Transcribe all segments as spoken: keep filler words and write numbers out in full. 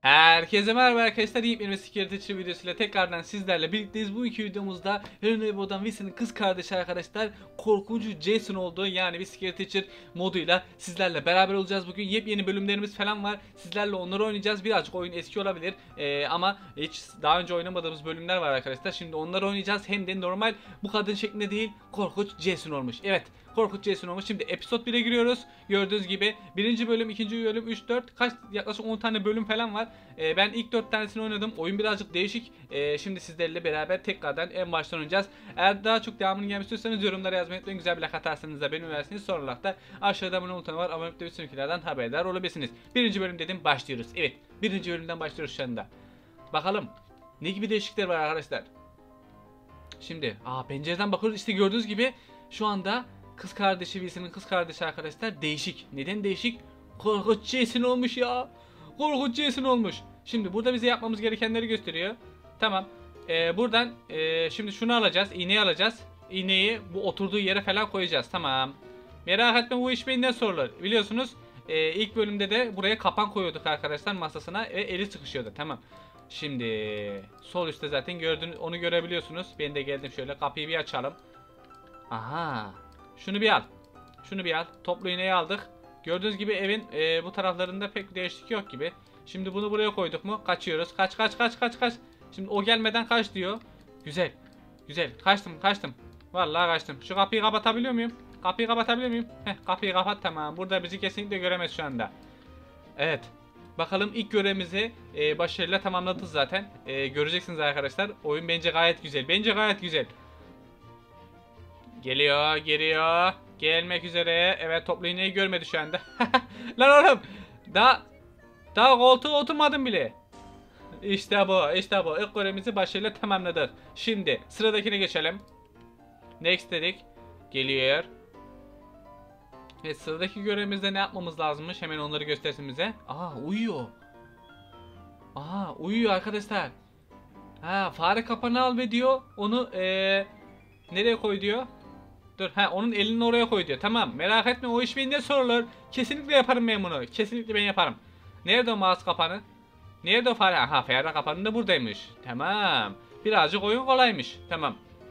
Herkese merhaba arkadaşlar, yepyeni bir Security Teacher videosuyla tekrardan sizlerle birlikteyiz. Bu iki videomuzda Hello Neighbor'dan Wilson'ın kız kardeşi arkadaşlar korkuncu Jason olduğu yani bir Security Teacher moduyla sizlerle beraber olacağız. Bugün yepyeni bölümlerimiz falan var, sizlerle onları oynayacağız. Birazcık oyun eski olabilir ee, ama hiç daha önce oynamadığımız bölümler var arkadaşlar. Şimdi onları oynayacağız, hem de normal bu kadın şeklinde değil, korkunç Jason olmuş. Evet, korkunç Jason olmuş. Şimdi episode bire giriyoruz. Gördüğünüz gibi birinci bölüm, ikinci bölüm, üç dört kaç yaklaşık on tane bölüm falan var. Ee, ben ilk dört tanesini oynadım. Oyun birazcık değişik. Ee, şimdi sizlerle beraber tekrardan en baştan oynayacağız. Eğer daha çok devamını gelmek istiyorsanız yorumlara yazmayı unutmayın. Güzel bir like atarsanız da beni versiniz. Sonra olarak da aşağıda abone butonu var. Abone olup da sonrakilerden haberdar olabilirsiniz. Birinci bölüm dedim, başlıyoruz. Evet, birinci bölümden başlıyoruz şu anda. Bakalım ne gibi değişiklikler var arkadaşlar. Şimdi aa, pencereden bakıyoruz. İşte gördüğünüz gibi şu anda kız kardeşi, Wilson'ın kız kardeşi arkadaşlar değişik. Neden değişik? Korkunç Jason olmuş ya. Korkunç Jason olmuş. Şimdi burada bize yapmamız gerekenleri gösteriyor. Tamam. Ee, buradan e, şimdi şunu alacağız. İğneyi alacağız. İğneyi bu oturduğu yere falan koyacağız. Tamam. Merak etme, bu iş benden sorulur. Biliyorsunuz e, ilk bölümde de buraya kapan koyuyorduk arkadaşlar masasına ve eli sıkışıyordu. Tamam. Şimdi sol üstte zaten gördüğünüz, onu görebiliyorsunuz. Ben de geldim, şöyle kapıyı bir açalım. Aha. Şunu bir al. Şunu bir al. Toplu iğneyi aldık. Gördüğünüz gibi evin e, bu taraflarında pek değişiklik yok gibi. Şimdi bunu buraya koyduk mu? Kaçıyoruz. Kaç kaç kaç kaç kaç. Şimdi o gelmeden kaç diyor. Güzel. Güzel. Kaçtım kaçtım. Vallahi kaçtım. Şu kapıyı kapatabiliyor muyum? Kapıyı kapatabiliyor muyum? Heh, kapıyı kapat, tamam. Burada bizi kesinlikle göremez şu anda. Evet. Bakalım, ilk görevimizi e, başarıyla tamamladık zaten. E, göreceksiniz arkadaşlar. Oyun bence gayet güzel. Bence gayet güzel. Geliyor, geliyor. Gelmek üzere. Evet, toplu iğneyi görmedi şu anda. Lan oğlum. Daha daha koltuğa oturmadım bile. İşte bu, işte bu. İlk görevimizi başarıyla tamamladık. Şimdi sıradakine geçelim. Next dedik. Geliyor. Evet, sıradaki görevimizde ne yapmamız lazımmış? Hemen onları göstersin bize. Aa, uyuyor. Aa, uyuyor arkadaşlar. Ha, fare kapanı al ve diyor onu ee, nereye koy diyor. Dur, ha, onun elini oraya koy diyor. Tamam, merak etme, o iş benden sorulur. Kesinlikle yaparım ben bunu. Kesinlikle ben yaparım. Nerede o mouse kapanı? Nerede o fare? Aha, fare kapanı da buradaymış. Tamam. Birazcık oyun kolaymış. Tamam.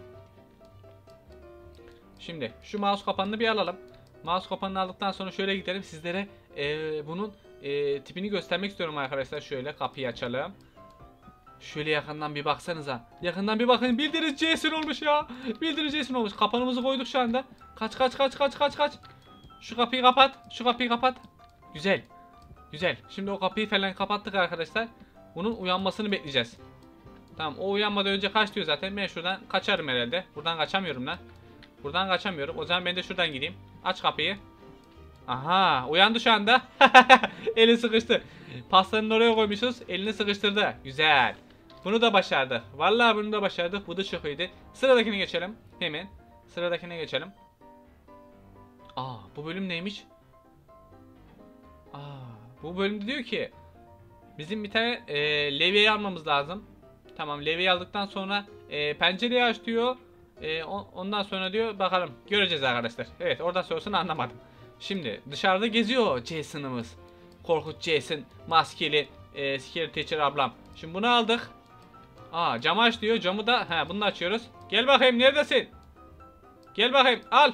Şimdi şu mouse kapanını bir alalım. Mouse kapanını aldıktan sonra şöyle gidelim. Sizlere ee, bunun ee, tipini göstermek istiyorum arkadaşlar. Şöyle kapıyı açalım. Şöyle yakından bir baksanıza. Yakından bir bakın. Bildiğiniz Jason olmuş ya. Bildiğiniz Jason olmuş. Kapanımızı koyduk şu anda. Kaç kaç kaç kaç kaç kaç. Şu kapıyı kapat. Şu kapıyı kapat. Güzel. Güzel. Şimdi o kapıyı falan kapattık arkadaşlar. Bunun uyanmasını bekleyeceğiz. Tamam, o uyanmadan önce kaç diyor zaten. Ben şuradan kaçarım herhalde. Buradan kaçamıyorum lan. Buradan kaçamıyorum. O zaman ben de şuradan gideyim. Aç kapıyı. Aha, uyandı şu anda. Eli sıkıştı. Pastanın oraya koymuşuz. Elini sıkıştırdı. Güzel. Bunu da başardı. Vallahi bunu da başardık. Bu da çok iyiydi. Sıradakine geçelim. Hemen. Sıradakine geçelim. Aa, bu bölüm neymiş? Aa, bu bölümde diyor ki bizim bir tane e, levyeyi almamız lazım. Tamam, levyeyi aldıktan sonra e, pencereyi aç diyor. E, on, ondan sonra diyor bakalım. Göreceğiz arkadaşlar. Evet, oradan sonrasını anlamadım. Şimdi dışarıda geziyor Jason'ımız. Korkunç Jason. Maskeli e, Security Teacher ablam. Şimdi bunu aldık. Aa, camı aç diyor. Camı da he, bunu da açıyoruz. Gel bakayım, neredesin? Gel bakayım, al.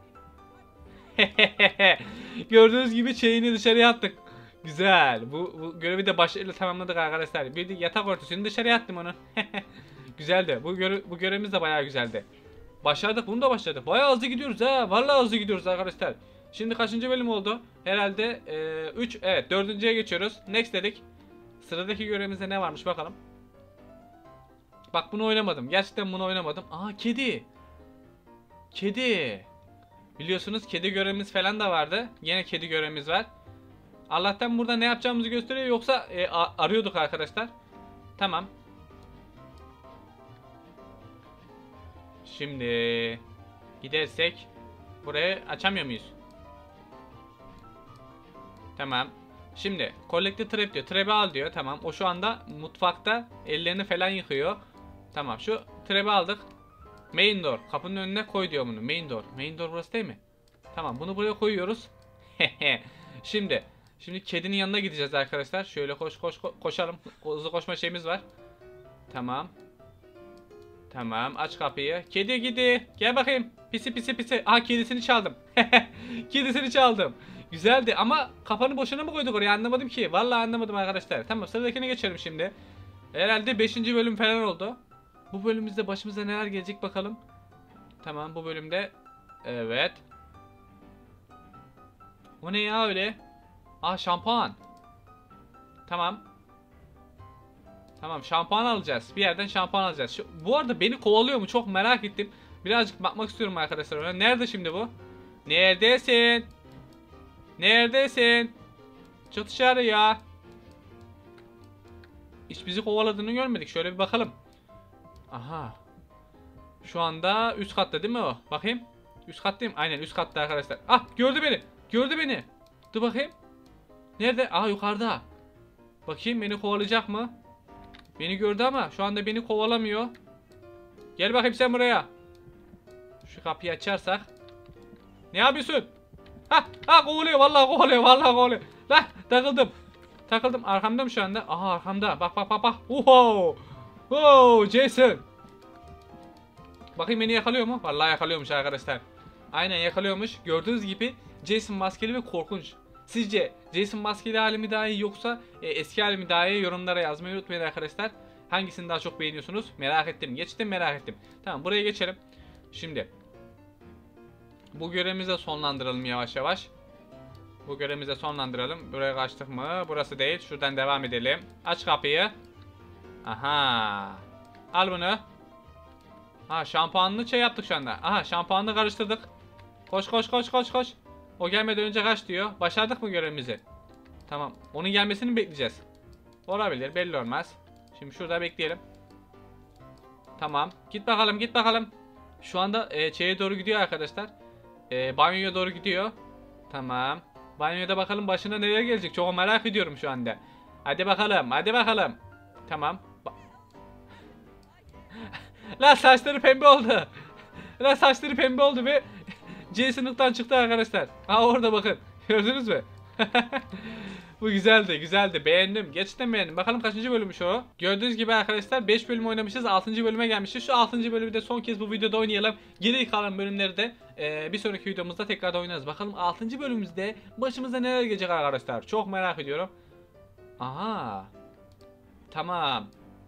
Gördüğünüz gibi şeyini dışarıya attık. Güzel. Bu, bu görevi de başarıyla tamamladık arkadaşlar. Bir de yatak örtüsünü dışarıya attım onu. Güzeldi. Bu, göre bu görevimiz de bayağı güzeldi. Başardık. Bunu da başardık. Bayağı hızlı gidiyoruz ha. Vallahi hızlı gidiyoruz arkadaşlar. Şimdi kaçıncı bölüm oldu? Herhalde üç. Evet, dördüncüye geçiyoruz. Next dedik. Sıradaki görevimizde ne varmış bakalım. Bak, bunu oynamadım. Gerçekten bunu oynamadım. Aa, kedi. Kedi. Biliyorsunuz kedi görevimiz falan da vardı. Yine kedi görevimiz var. Allah'tan burada ne yapacağımızı gösteriyor. Yoksa e, arıyorduk arkadaşlar. Tamam. Şimdi gidersek burayı açamıyor muyuz? Tamam. Şimdi collect trap diyor. Trap'i al diyor. Tamam. O şu anda mutfakta ellerini falan yıkıyor. Tamam. Şu trap'i aldık. Main door. Kapının önüne koy diyor bunu. Main door. Main door burası değil mi? Tamam. Bunu buraya koyuyoruz. Şimdi Şimdi kedinin yanına gideceğiz arkadaşlar. Şöyle koş koş ko koşalım. Hızlı koşma şeyimiz var. Tamam. Tamam, aç kapıyı. Kedi gidi. Gel bakayım. Pisi pisi pisi. Aha, kedisini çaldım. Kedisini çaldım. Güzeldi ama kafanı boşuna mı koyduk oraya, anlamadım ki. Vallahi anlamadım arkadaşlar. Tamam, sıradakine geçelim şimdi. Herhalde beşinci bölüm falan oldu. Bu bölümümüzde başımıza neler gelecek bakalım. Tamam, bu bölümde. Evet. O ne ya öyle? Aa, şampuan. Tamam. Tamam, şampuan alacağız. Bir yerden şampuan alacağız. Şu, bu arada beni kovalıyor mu? Çok merak ettim. Birazcık bakmak istiyorum arkadaşlar ona. Nerede şimdi bu? Neredesin? Neredesin? Çık dışarı ya. Hiç bizi kovaladığını görmedik. Şöyle bir bakalım. Aha. Şu anda üst katta değil mi o? Bakayım. Üst kattayım. Aynen üst katta arkadaşlar. Ah, gördü beni. Gördü beni. Dur bakayım. Nerede? Aa, yukarıda. Bakayım beni kovalayacak mı? Beni gördü ama şu anda beni kovalamıyor. Gel bakayım sen buraya. Şu kapıyı açarsak. Ne yapıyorsun? Ha ha, kovalıyor vallahi, kovalıyor vallahi kovalıyor. Lah, takıldım. Takıldım, arkamda mı şu anda? Aha, arkamda. Bak bak bak bak. Oho. Oh, Jason. Bakayım beni yakalıyor mu? Vallahi yakalıyormuş arkadaşlar. Aynen yakalıyormuş. Gördüğünüz gibi Jason maskeli ve korkunç. Sizce Jason maskeli hali mi daha iyi, yoksa e, eski hali mi daha iyi? Yorumlara yazmayı unutmayın arkadaşlar. Hangisini daha çok beğeniyorsunuz? Merak ettim. Geçtim, merak ettim. Tamam, buraya geçelim. Şimdi bu görevimizi de sonlandıralım yavaş yavaş. Bu görevimizi de sonlandıralım. Buraya kaçtık mı? Burası değil. Şuradan devam edelim. Aç kapıyı. Aha. Al bunu. Ha, şampuanlı şey yaptık şu anda. Aha, şampuanlı karıştırdık. Koş koş koş koş koş. O gelmeden önce kaç diyor. Başardık mı görevimizi? Tamam. Onun gelmesini mi bekleyeceğiz? Olabilir, belli olmaz. Şimdi şurada bekleyelim. Tamam. Git bakalım, git bakalım. Şu anda e, şeye doğru gidiyor arkadaşlar. E, banyoya doğru gidiyor. Tamam. Banyoda bakalım başına neler gelecek. Çok merak ediyorum şu anda. Hadi bakalım, hadi bakalım. Tamam. Ba La, saçları pembe oldu. La, saçları pembe oldu ve C sınıftan çıktı arkadaşlar. Ha, orada bakın. Gördünüz mü? Bu güzeldi, güzeldi. Beğendim. Gerçekten beğendim. Bakalım kaçıncı bölümmüş o? Gördüğünüz gibi arkadaşlar beş bölüm oynamışız. altıncı bölüme gelmişiz. Şu altıncı bölümü de son kez bu videoda oynayalım. Geri kalan bölümleri de e, bir sonraki videomuzda tekrar oynarız. Bakalım altıncı bölümümüzde başımıza neler gelecek arkadaşlar. Çok merak ediyorum. Aha. Tamam.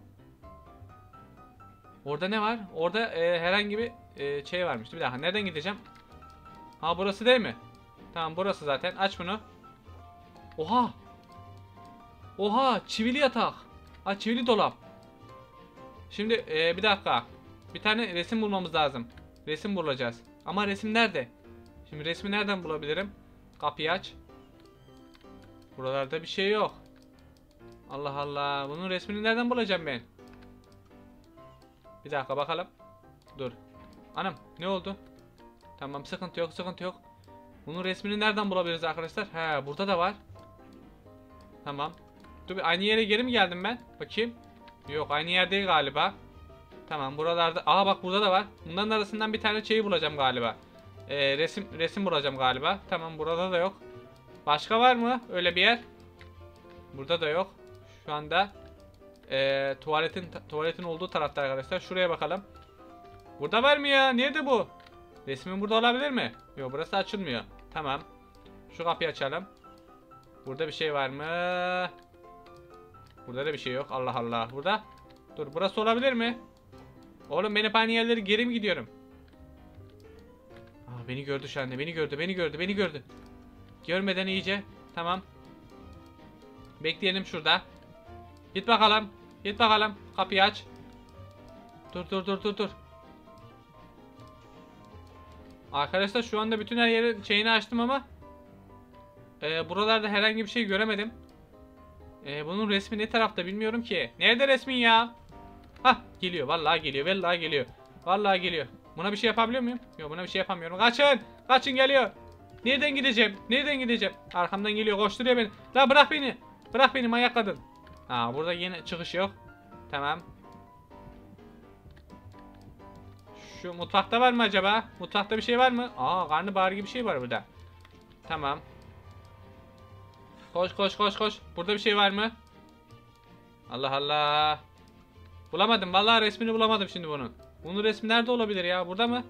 Orada ne var? Orada e, herhangi bir e, şey varmış. Bir dakika, nereden gideceğim? Ha, burası değil mi? Tamam, burası zaten. Aç bunu. Oha. Oha, çivili yatak. Ha, çivili dolap. Şimdi e, bir dakika. Bir tane resim bulmamız lazım. Resim bulacağız. Ama resim nerede? Şimdi resmi nereden bulabilirim? Kapıyı aç. Buralarda bir şey yok. Allah Allah. Bunun resmini nereden bulacağım ben? Bir dakika bakalım. Dur. Anam, ne oldu? Tamam, sıkıntı yok, sıkıntı yok. Bunun resmini nereden bulabiliriz arkadaşlar? He, burada da var. Tamam. Dur, aynı yere geri mi geldim ben? Bakayım. Yok, aynı yer değil galiba. Tamam, buralarda. Aa, bak burada da var. Bunların arasından bir tane şeyi bulacağım galiba. Ee, resim resim bulacağım galiba. Tamam, burada da yok. Başka var mı öyle bir yer? Burada da yok. Şu anda ee, tuvaletin tuvaletin olduğu tarafta arkadaşlar. Şuraya bakalım. Burada var mı ya? Nerede bu? Resmin burada olabilir mi? Yok, burası açılmıyor. Tamam. Şu kapıyı açalım. Burada bir şey var mı? Burada da bir şey yok. Allah Allah. Burada. Dur, burası olabilir mi? Oğlum, ben hep aynı yerleri geri mi gidiyorum? Aa, beni gördü şu anda. Beni gördü. Beni gördü. Beni gördü. Görmeden iyice. Tamam. Bekleyelim şurada. Git bakalım. Git bakalım. Kapıyı aç. Dur dur dur dur dur. Arkadaşlar şu anda bütün her yerin şeyini açtım ama e, buralarda herhangi bir şey göremedim. E, bunun resmi ne tarafta bilmiyorum ki. Nerede resmin ya? Hah, geliyor. Vallahi geliyor. Vallahi geliyor. Vallahi geliyor. Buna bir şey yapabiliyor muyum? Yok, buna bir şey yapamıyorum. Kaçın. Kaçın, geliyor. Nereden gideceğim? Nereden gideceğim? Arkamdan geliyor. Koşturuyor beni. La, bırak beni. Bırak beni manyak kadın. Aa, burada yine çıkış yok. Tamam. Şu mutfakta var mı acaba? Mutfakta bir şey var mı? Aa, karnabahar gibi bir şey var burada. Tamam. Koş koş koş koş. Burada bir şey var mı? Allah Allah. Bulamadım. Vallahi resmini bulamadım şimdi bunun. Bunun resmi nerede olabilir ya? Burada mı?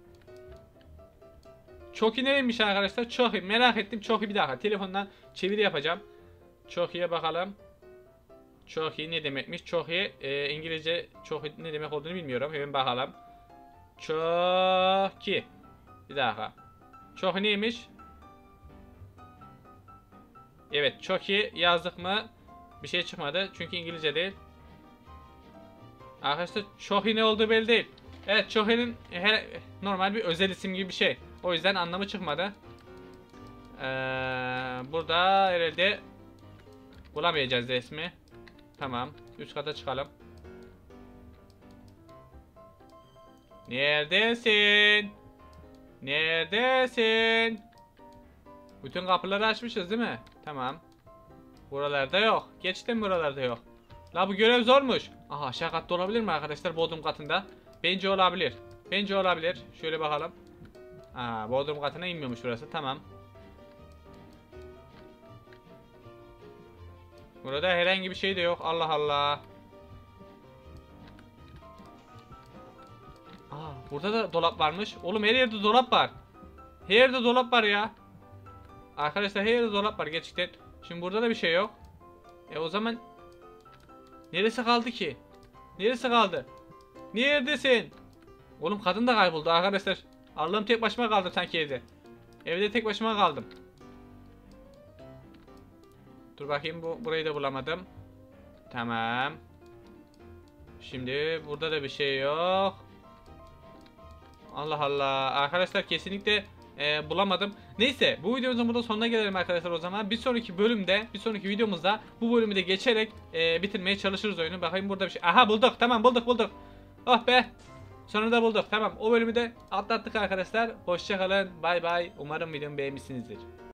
Çok iyi neymiş arkadaşlar? Çok iyi. Merak ettim. Çok iyi bir dakika. Telefondan çeviri yapacağım. Çok iyiye bakalım. Çok iyi ne demekmiş? Çok iyi. Ee, İngilizce çok iyi ne demek olduğunu bilmiyorum. Hemen bakalım. Çok iyi. Bir dakika. Çok iyi neymiş? Evet, çok iyi yazdık mı? Bir şey çıkmadı. Çünkü İngilizce değil. Arkadaşlar çok iyi ne olduğu belli değil. Evet, çok iyi'nin her normal bir özel isim gibi bir şey. O yüzden anlamı çıkmadı. Ee, burada herhalde bulamayacağız resmi. Tamam. Üst kata çıkalım. Neredesin? Neredesin? Bütün kapıları açmışız değil mi? Tamam. Buralarda yok. Geçtim buralarda yok. La bu görev zormuş. Aha aşağı katta olabilir mi arkadaşlar bodrum katında? Bence olabilir. Bence olabilir. Şöyle bakalım. Aa bodrum katına inmiyormuş burası. Tamam. Burada herhangi bir şey de yok. Allah Allah. Aa burada da dolap varmış. Oğlum her yerde dolap var. Her yerde dolap var ya. Arkadaşlar her yerde dolap var gerçekten. Şimdi burada da bir şey yok. E o zaman neresi kaldı ki? Neresi kaldı? Neredesin? Oğlum kadın da kayboldu arkadaşlar. Allah'ım tek başıma kaldım sanki evde. Evde tek başıma kaldım. Dur bakayım bu burayı da bulamadım. Tamam. Şimdi burada da bir şey yok. Allah Allah. Arkadaşlar kesinlikle e, bulamadım. Neyse bu videomuzun burada sonuna gelelim arkadaşlar o zaman. Bir sonraki bölümde, bir sonraki videomuzda bu bölümü de geçerek e, bitirmeye çalışırız oyunu. Bakayım burada bir şey. Aha bulduk. Tamam bulduk bulduk. Oh be. Sonunda bulduk. Tamam o bölümü de atlattık arkadaşlar. Hoşçakalın. Bay bay. Umarım videomu beğenmişsinizdir.